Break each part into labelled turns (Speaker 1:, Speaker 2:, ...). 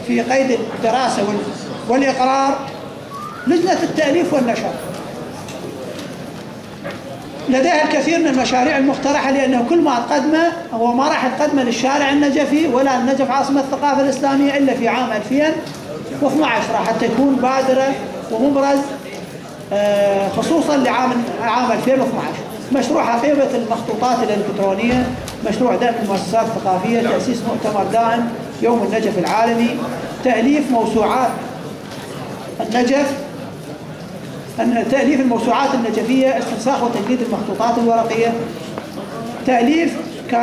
Speaker 1: في قيد الدراسة والإقرار لجنة التأليف والنشر. لديها الكثير من المشاريع المقترحة، لأنه كل ما تقدمه هو ما راح تقدمه للشارع النجفي ولا النجف عاصمة الثقافة الإسلامية إلا في عام 2012 راح تكون بادرة ومبرز خصوصا لعام 2012. مشروع حقيبة المخطوطات الإلكترونية، مشروع دعم المؤسسات الثقافية، تأسيس مؤتمر دائم يوم النجف العالمي، تأليف موسوعات النجف، تأليف الموسوعات النجفية، استنساخ وتجديد المخطوطات الورقية، تأليف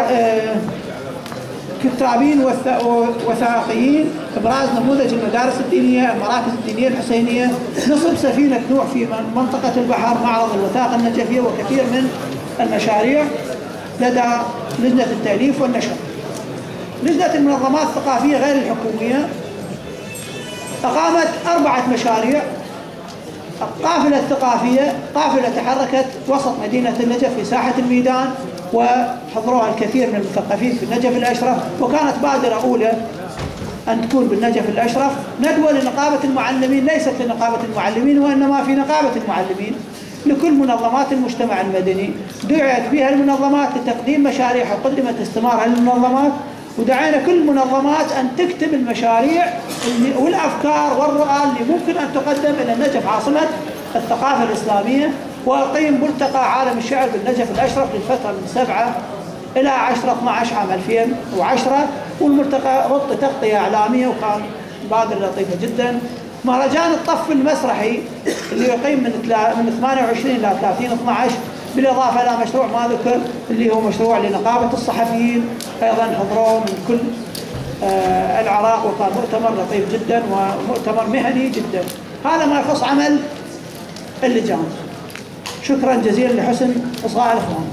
Speaker 1: كتابين وثائقيين، إبراز نموذج المدارس الدينية، المراكز الدينية الحسينية، نصب سفينة نوح في منطقة البحر، معرض الوثائق النجفية، وكثير من المشاريع لدى لجنة التأليف والنشر. لجنة المنظمات الثقافية غير الحكومية أقامت 4 مشاريع. القافلة الثقافية، قافلة تحركت وسط مدينة النجف في ساحة الميدان، وحضروها الكثير من المثقفين في النجف الأشرف، وكانت بادرة أولى أن تكون بالنجف الأشرف ندوة لنقابة المعلمين، ليست لنقابة المعلمين وإنما في نقابة المعلمين لكل منظمات المجتمع المدني. دعيت بها المنظمات لتقديم مشاريع وقدمت استمارة للمنظمات، ودعينا كل المنظمات أن تكتب المشاريع والأفكار والرؤى اللي ممكن أن تقدم إلى النجف عاصمة الثقافة الإسلامية. وأقيم ملتقى عالم الشعر بالنجف الأشرف للفترة من 7 إلى 10/12 عام 2010، والملتقى ربط تغطية إعلامية وكان بادرة لطيفة جدا. مهرجان الطف المسرحي اللي يقيم من 28 إلى 30/12، بالإضافة إلى مشروع ما ذكر اللي هو مشروع لنقابة الصحفيين، أيضا حضروه من كل العراق، وكان مؤتمر لطيف جدا ومؤتمر مهني جدا. هذا ما يخص عمل اللجان. شكرا جزيلا لحسن إصغاء الإخوان.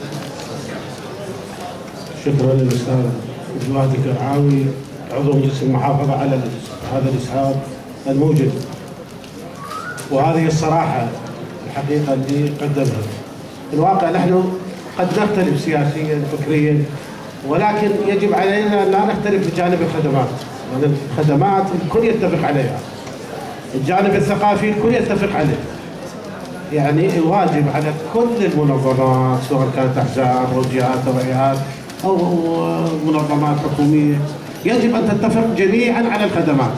Speaker 2: شكرا للأستاذ جواد القرعاوي عضو مجلس المحافظة على هذا الإسهاب الموجب وهذه الصراحة الحقيقة اللي قدمها. في الواقع نحن قد نختلف سياسيا فكريا، ولكن يجب علينا أن لا نختلف بجانب الخدمات، لأن الخدمات الكل يتفق عليها، الجانب الثقافي الكل يتفق عليه. يعني الواجب على كل المنظمات سواء كانت أحزاب أو جهات أو هيئات أو منظمات حكومية يجب أن تتفق جميعا على الخدمات.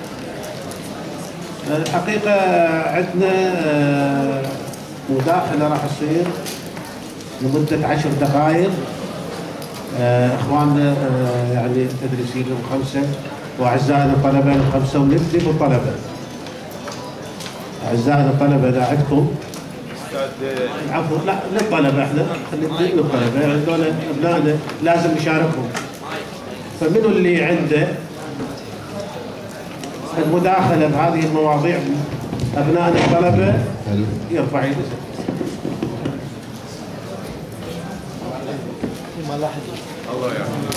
Speaker 2: الحقيقة عندنا مداخلة راح تصير لمدة 10 دقائق. إخواننا يعني التدريسيين لهم 5 وأعزائنا الطلبة لهم 5، ونبدي بالطلبة. أعزائنا الطلبة إذا عندكم عفوا لا للطلبة، احنا خلينا للطلبة، هذول أبنائنا لازم نشاركهم. فمنو اللي عنده المداخلة بهذه المواضيع أبنائنا الطلبة يرفع يده. الله يعافيك.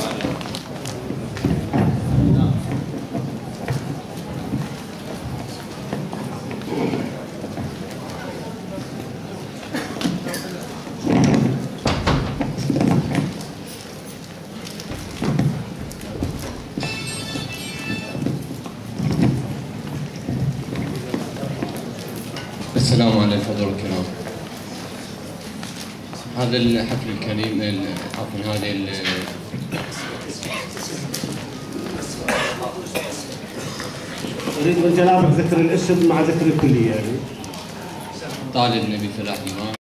Speaker 3: السلام عليكم حضور الكرام. هذا الحفل الكريم، عفوا هذه
Speaker 2: اريد من جنابك ذكر الاسم مع ذكر الكليه. يعني
Speaker 3: طالب نبي فلاح